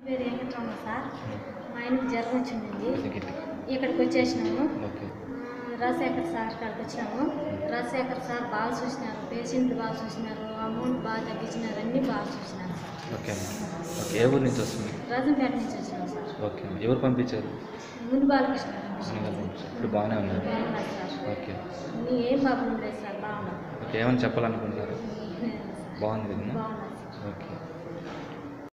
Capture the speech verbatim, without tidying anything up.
పేరు వెంకటరమణ సార్. మా ఆయనకు జ్వరం వచ్చిందండి. ఇక్కడికి వచ్చేసినాము. రాజశేఖర్ సార్ కాడికి వచ్చినాము. రాజశేఖర్ సార్ బాగా చూసినారు, పేషెంట్లు బాగా చూసినారు, అమౌంట్ బాగా తగ్గించినారు, అన్నీ బాగా చూసినారు సార్. Okay okay. ఏ ఊరు నుంచి వస్తుంది? రాజంపేట నుంచి వచ్చినాం సార్. ఓకే. ఎవరు పంపించారు? ముందు బాలకృష్ణ. ఇప్పుడు బాగానే ఉన్నారు. బాగున్నారు సార్. ఓకే. నీ ఏం ప్రాబ్లం లేదు సార్, బాగున్నారు. ఓకే. ఏమైనా చెప్పాలనుకుంటున్నారు? ఏం లేదు సార్. బాగుంది కదా? బాగున్నారు సార్. ఓకే.